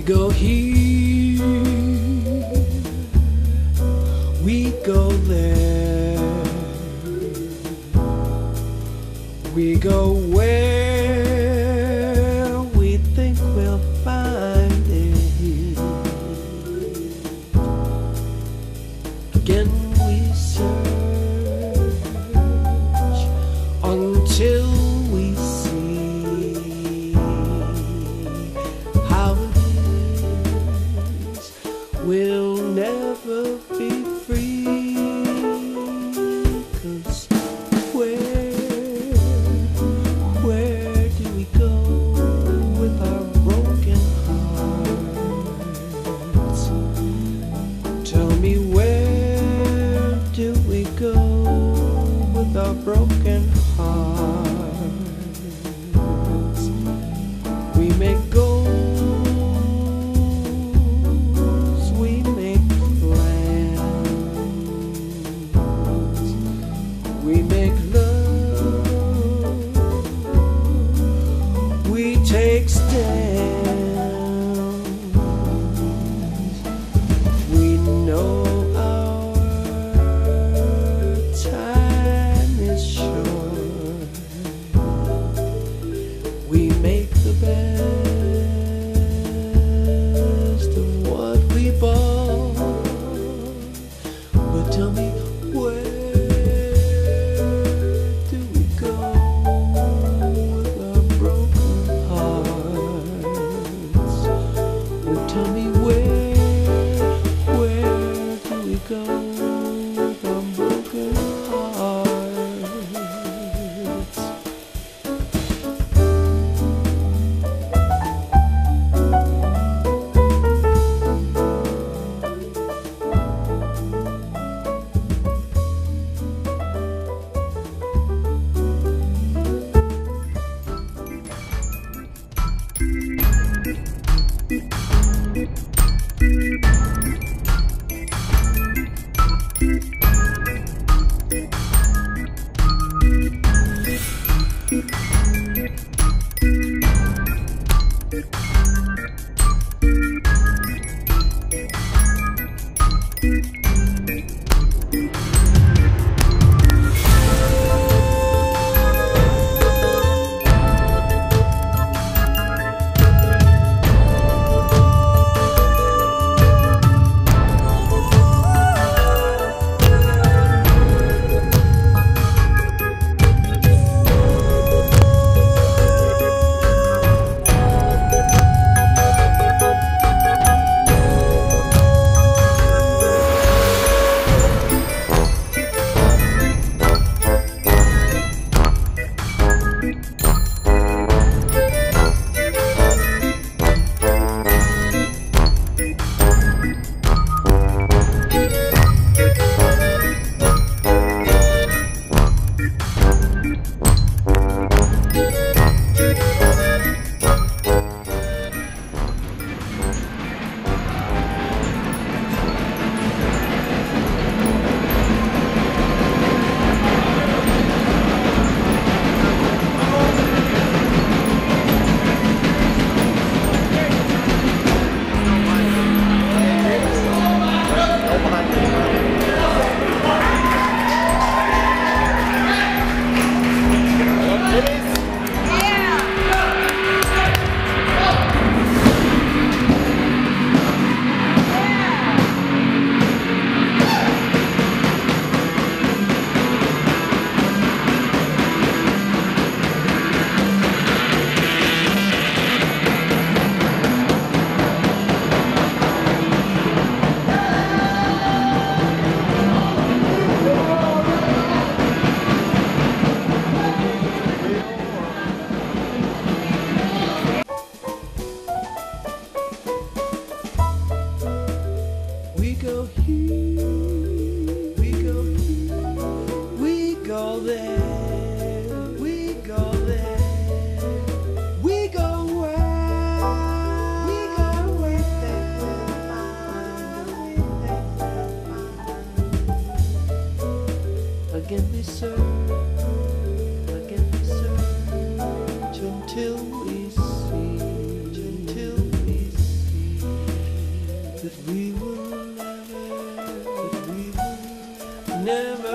go here, we go there, we go where we think we'll find it. Again we search until we see how it is. We'll never be free, 'cause where do we go with our broken hearts? Tell me, where do we go with our broken hearts? We make goals, we make plans, we make love, we take stands. We know our time is short. We make the best of what we bought. But tell me, where do we go with our broken hearts? Oh, tell me, where do we go with our broken hearts? We go here, we go here, we go there, we go there, we go where, we go where. Again we search, until we see that we will never